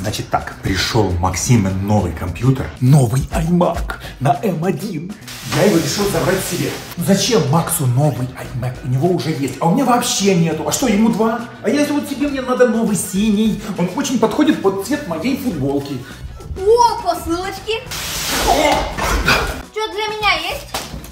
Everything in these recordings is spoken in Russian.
Значит так, пришел Максимин новый компьютер, новый iMac на M1. Я его решил забрать себе. Ну зачем Максу новый iMac? У него уже есть, а у меня вообще нету. А что, ему два? А если вот себе мне надо новый синий, он очень подходит под цвет моей футболки. О, посылочки. Что для меня есть?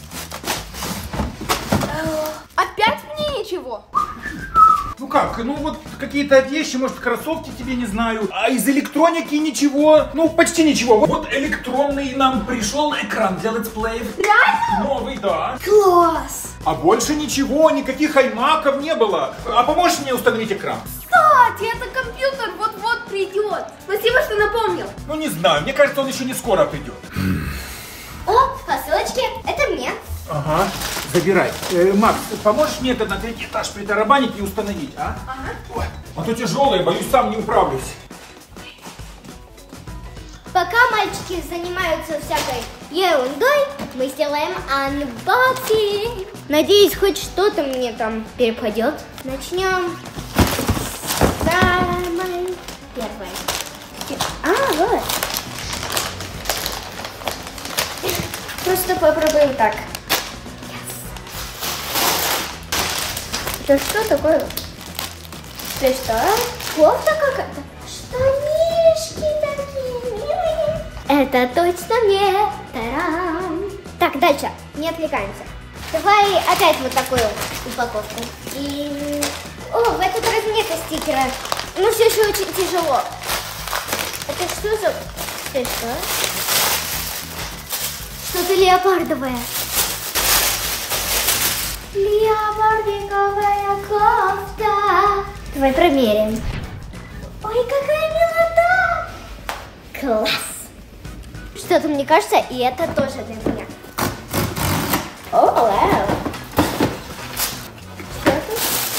Опять мне ничего? Ну как, ну вот какие-то вещи, может кроссовки тебе, не знаю. А из электроники ничего, ну почти ничего. Вот электронный нам пришел экран для летсплеев. Реально? Новый, да. Класс. А больше ничего, никаких аймаков не было. А поможешь мне установить экран? Кстати, это компьютер вот-вот придет. Спасибо, что напомнил. Ну не знаю, мне кажется, он еще не скоро придет. О, посылочки, это мне. Ага, забирай. Макс, поможешь мне это на третий этаж притарабанить и установить, а? Ага. Ой, а то тяжелое, боюсь, сам не управлюсь. Пока мальчики занимаются всякой ерундой, мы сделаем анбоксинг. Надеюсь, хоть что-то мне там перепадет. Начнем с самой первой. А, вот. Просто попробуем так. Это что такое? Это что? Кофта какая-то? Штанишки такие милые. Это точно мне. Тарам. Так, дальше. Не отвлекаемся. Давай опять вот такую упаковку. И... О, в этот раз нету стикера. Но все еще очень тяжело. Это что за... Это что? Что-то леопардовое. Леопардиковая кофта. Давай промерим. Ой, какая милота! Класс! Что-то мне кажется, и это тоже для меня. О, вау! Что это?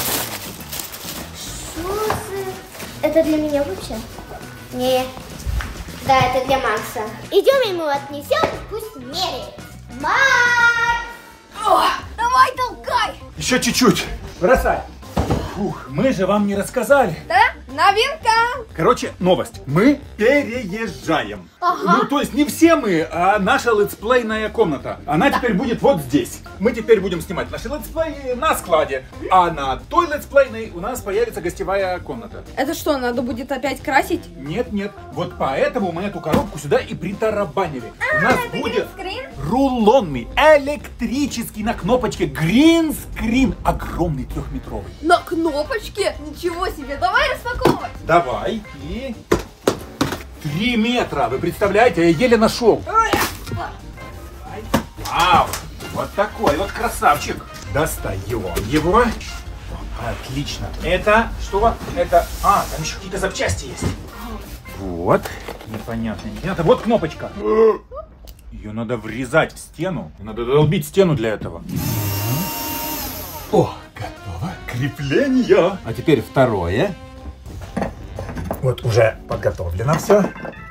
Шузы. Это для меня вообще? Не. Да, это для Макса. Идем ему отнесем, пусть меряет. Макс! О, давай толкай! Еще чуть-чуть. Бросай. Фух, мы же вам не рассказали. Да? Новинка! Короче, новость. Мы переезжаем. Ага. Ну, то есть не все мы, а наша летсплейная комната. Она теперь будет вот здесь. Мы теперь будем снимать наши летсплеи на складе. А на той летсплейной у нас появится гостевая комната. Это что, надо будет опять красить? Нет, нет. Вот поэтому мы эту коробку сюда и притарабанили. У нас будет рулонный, электрический на кнопочке гринскрин. Огромный 3-метровый. На кнопочке? Ничего себе, давай распаковывать. Давай. И 3 метра. Вы представляете, я еле нашел. Вау. Вот такой вот красавчик. Достаем его. Отлично. Это что? Это... А, там еще какие-то запчасти есть. Вот. Непонятно. Вот кнопочка. Ее надо врезать в стену. Надо долбить стену для этого. О, готово. Крепление. А теперь второе. Вот уже подготовлено все.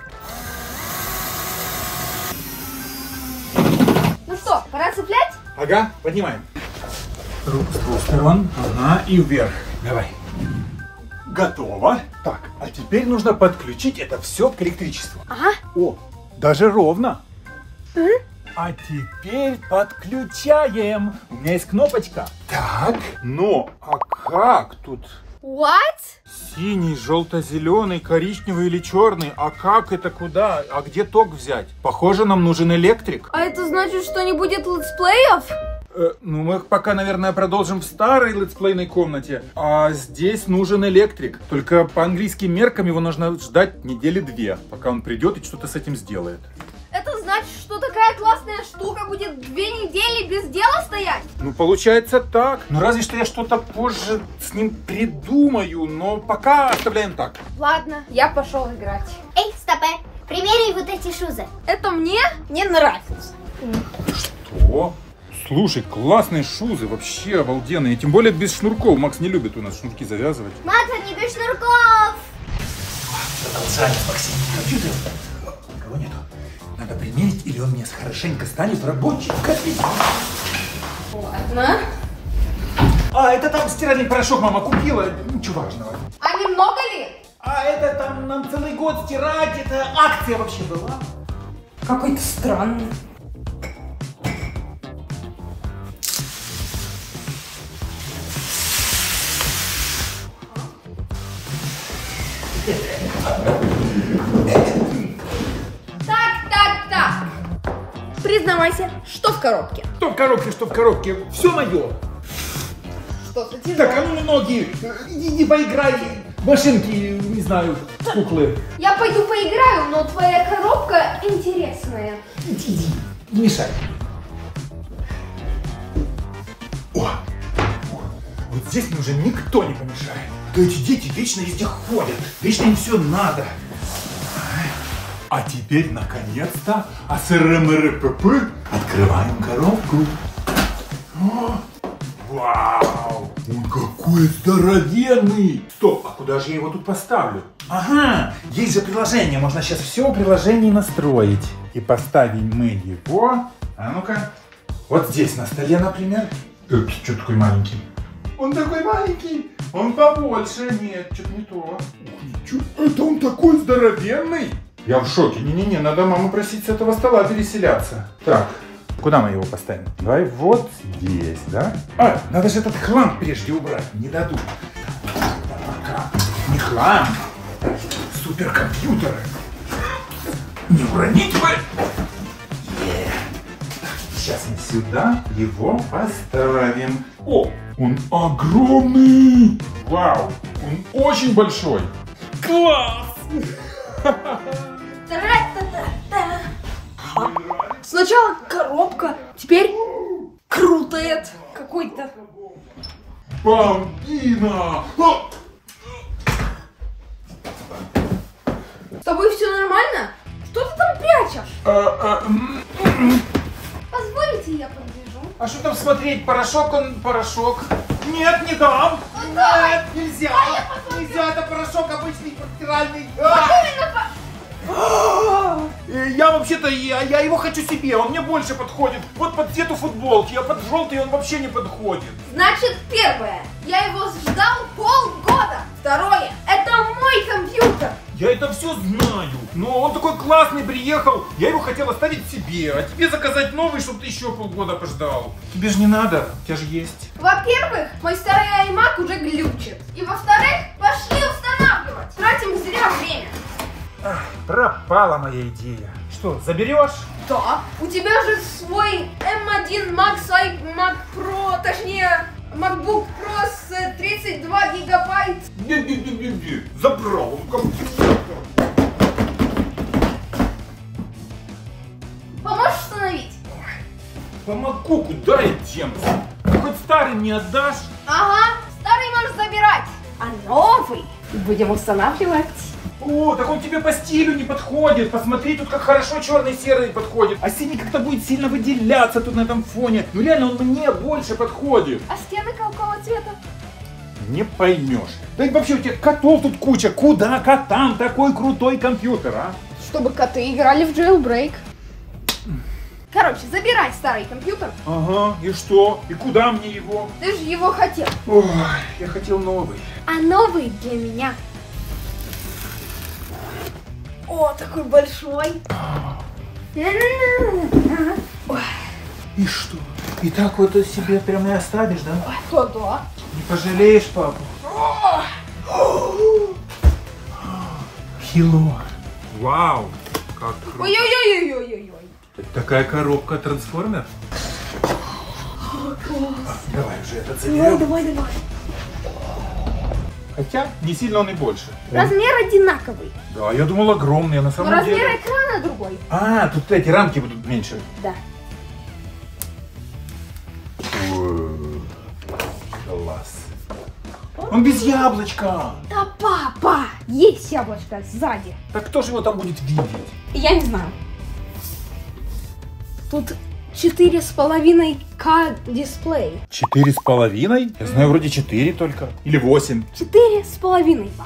Ну что, пора цеплять? Ага, поднимаем. Руку с двух сторон. Ага, и вверх. Давай. Готово. Так, а теперь нужно подключить это все к электричеству. Ага. О, даже ровно. А теперь подключаем. У меня есть кнопочка. Так, но, а как тут? What? Синий, желто-зеленый, коричневый или черный. А как это куда? А где ток взять? Похоже, нам нужен электрик. А это значит, что не будет летсплеев? Ну, мы пока, наверное, продолжим в старой летсплейной комнате. А здесь нужен электрик. Только по английским меркам его нужно ждать недели 2, пока он придет и что-то с этим сделает. Это значит, что такая классная штука будет 2 недели без дела стоять? Ну, получается так. Ну, разве что я что-то позже с ним придумаю, но пока оставляем так. Ладно, я пошел играть. Эй, стопэ, примеряй вот эти шузы. Это мне не нравится. Что? Слушай, классные шузы, вообще обалденные. Тем более без шнурков. Макс не любит у нас шнурки завязывать. Макс, не без шнурков. Продолжаем, Максим. Компьютер. Никого нету. Надо примерить, или он мне хорошенько станет рабочим капитаном. Ладно. А, это там стиральный порошок мама купила. Ничего важного. А немного ли? А это там нам целый год стирать, это акция вообще была. Какой-то странный. Так. Признавайся, что в коробке? Что в коробке, все мое. Что-то тяжелое. Так, а ну ноги, иди поиграй, машинки, не знаю, куклы. Я пойду поиграю, но твоя коробка интересная. Иди, не мешай. О, вот здесь мне уже никто не помешает. А то эти дети вечно везде ходят, вечно им все надо. А теперь, наконец-то, АСРМРПП открываем коробку. О, вау, он какой здоровенный. Стоп, а куда же я его тут поставлю? Ага, есть же приложение, можно сейчас все в приложении настроить. И поставим мы его, а ну-ка, вот здесь на столе, например. Что такой маленький? Он такой маленький, он побольше. Нет, что-то не то. Ух, ничего, это он такой здоровенный. Я в шоке. Не-не-не, надо маму просить с этого стола переселяться. Так, куда мы его поставим? Давай вот здесь, да? А, надо же этот хлам прежде убрать. Не дадут. Не хлам. Суперкомпьютеры. Не уронить бы. Сейчас мы сюда его поставим. О, он огромный. Вау, он очень большой. Класс. Сначала коробка, теперь крутает какой-то. Бомбина! С тобой все нормально? Что ты там прячешь? Позволите, я подвяжу? А что там смотреть? Порошок он порошок. Нет, не дам! Нет, нельзя! Нельзя, это порошок обычный стиральный. Я вообще-то, я его хочу себе, он мне больше подходит. Вот под цвету футболки, а под желтый он вообще не подходит. Значит, первое, я его ждал полгода. Второе, это мой компьютер. Я это все знаю, но он такой классный приехал, я его хотел оставить себе, а тебе заказать новый, чтобы ты еще полгода пождал. Тебе же не надо, у тебя же есть. Во-первых, мой старый iMac уже глючит. И во-вторых, пошли устанавливать. Тратим зря время. Ах, пропала моя идея. Что, заберешь? Да, у тебя же свой M1 Max iMac Pro, точнее, MacBook Pro с 32 гигабайт. Не, забрал он компьютер. Поможешь установить? Помогу, куда я денусь? Хоть старый мне отдашь? Ага, старый можешь забирать, а новый будем устанавливать. О, так он тебе по стилю не подходит. Посмотри, тут как хорошо черный серый подходит. А синий как-то будет сильно выделяться тут на этом фоне. Ну реально он мне больше подходит. А стены какого цвета? Не поймешь. Да и вообще у тебя котов тут куча. Куда котам такой крутой компьютер, а? Чтобы коты играли в jailbreak. Короче, забирай старый компьютер. Ага, и что? И куда мне его? Ты же его хотел. Ой, я хотел новый. А новый для меня. О, такой большой. И что? И так вот себе прям и оставишь, да? Да. Не пожалеешь папу? Хило. Вау, как круто. Ой-ой-ой-ой-ой-ой. Такая коробка трансформер. Давай уже этот заберем. Давай. Хотя не сильно он и больше. Размер одинаковый. Да, я думал огромный, а на Но самом размер деле... экрана другой. А, тут эти рамки будут меньше. Да. Класс. Он без яблочка. Да, папа, есть яблочко сзади. Так кто же его там будет видеть? Я не знаю. Тут 4,5К дисплей. 4,5? Я знаю, вроде 4 только. Или 8. 4,5, папа.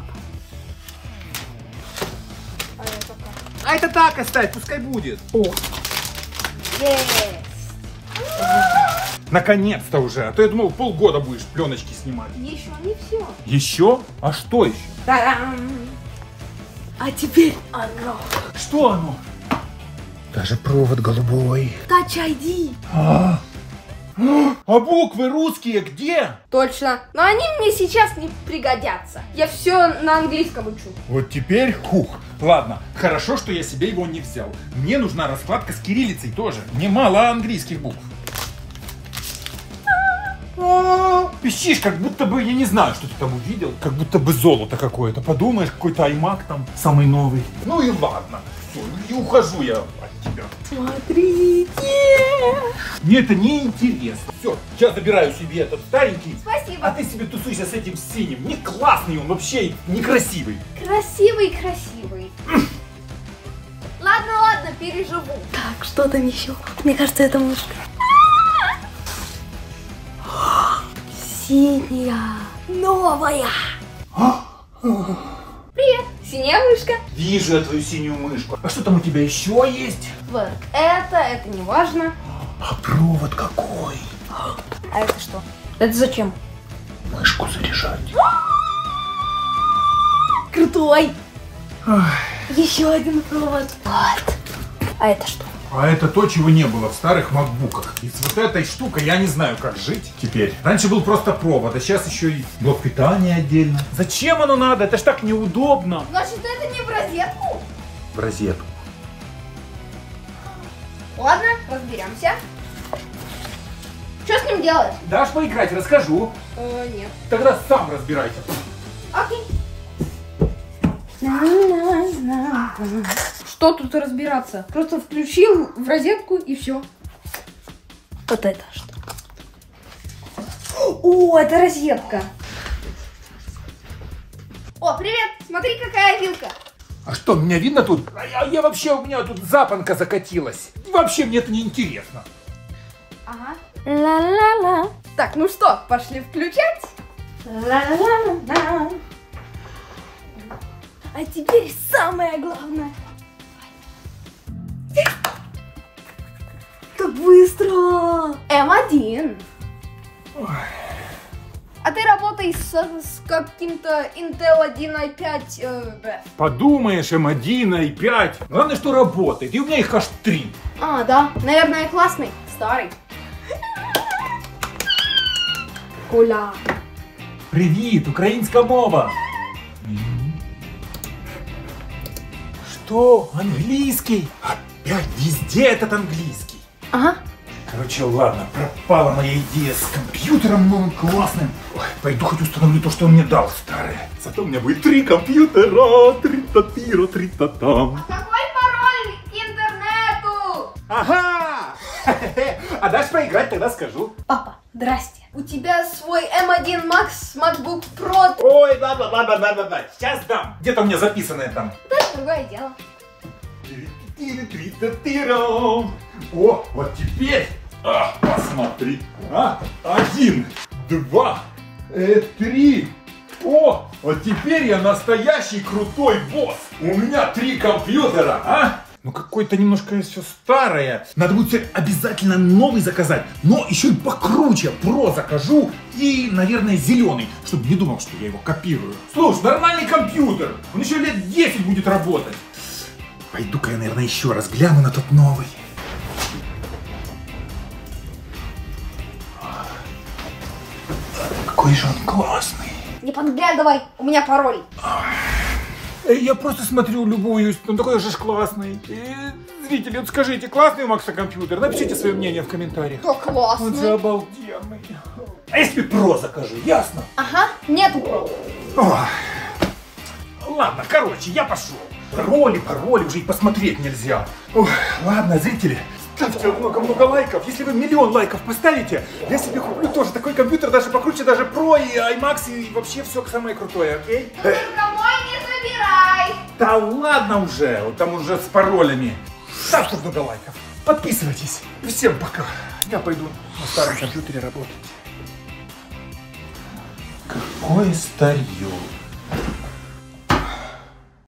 А это так оставь, пускай будет. О. Есть. Наконец-то уже. А то я думал, полгода будешь пленочки снимать. Еще не все. Еще? А что еще? Та-дам! А теперь оно. Что оно? Даже провод голубой. Touch ID. А буквы русские где? Точно. Но они мне сейчас не пригодятся. Я все на английском учу. Вот теперь, ладно, хорошо, что я себе его не взял. Мне нужна раскладка с кириллицей тоже. Мне мало английских букв. Пищишь, как будто бы, я не знаю, что ты там увидел. Как будто бы золото какое-то. Подумаешь, какой-то iMac там самый новый. Ну и ладно. Все, и ухожу я от тебя. Смотрите. Мне это не интересно. Все, я забираю себе этот старенький. Спасибо. А ты себе тусуйся с этим синим. Не классный он, вообще некрасивый. Красивый. Ладно, переживу. Так, что там еще? Мне кажется, это мышка. Синяя. Новая. Привет, синяя мышка. Вижу я твою синюю мышку. А что там у тебя еще есть? Вот, это не важно. А провод какой? А это что? Это зачем? Мышку заряжать. Крутой. Еще один провод. Вот. А это что? А это то, чего не было в старых макбуках. И с вот этой штукой я не знаю, как жить теперь. Раньше был просто провод, а сейчас еще и блок питания отдельно. Зачем оно надо? Это ж так неудобно. Значит, это не в розетку? В розетку. Ладно, разберемся. Что с ним делать? Дашь поиграть, расскажу. Нет. Тогда сам разбирайся. Окей. Что тут разбираться? Просто включил в розетку и все. Вот это что? О, это розетка. О, привет! Смотри, какая вилка. А что, меня видно тут? Я вообще, у меня тут запонка закатилась. Вообще мне это не интересно. Ага. Ла-ла-ла. Так, ну что, пошли включать? Ла-ла-ла-ла. А теперь самое главное. Так быстро! М1. А ты работаешь с каким-то Intel 1i5? Подумаешь, М1, i5. Главное, что работает. И у меня их аж 3. А, да. Наверное, классный. Старый. Коля. Привіт, українська мова. Что? Английский? Опять везде этот английский. Ага. Короче, ладно, пропала моя идея с компьютером новым классным. Ой, пойду хоть установлю то, что он мне дал, старое. Зато у меня будет 3 компьютера, 3-та-тира, 3-та-там. Какой пароль к интернету? Ага! А дашь поиграть, тогда скажу. Папа, здрасте. У тебя свой M1 Max MacBook Pro. Ой, ладно, сейчас дам. Где-то у меня записанное там. Да, другое дело. О, вот теперь, посмотри, 1, 2, 3. О, вот теперь я настоящий крутой босс. У меня 3 компьютера, Ну какое-то немножко все старое. Надо будет обязательно новый заказать, но еще и покруче. Про закажу и, наверное, зеленый, чтобы не думал, что я его копирую. Слушай, нормальный компьютер, он еще лет 10 будет работать. Пойду-ка я, наверное, еще раз гляну на тот новый. Какой же он классный. Не подглядывай, у меня пароль. Я просто смотрю, любуюсь, он такой же классный. Зрители, вот скажите, классный у Макса компьютер? Напишите свое мнение в комментариях. Да классный. Он же обалденный. А я себе про закажу, ясно? Ага, нету про. Ладно, короче, я пошел. Пароли, уже и посмотреть нельзя. Ой, ладно, зрители, ставьте много-много лайков. Если вы 1 000 000 лайков поставите, я себе куплю тоже такой компьютер, даже покруче, даже Pro и iMax, и вообще все самое крутое, окей? Только мой не забирай. Да ладно уже, вот там уже с паролями. Ставьте много лайков, подписывайтесь. Всем пока. Я пойду на старом компьютере работать. Какое старье.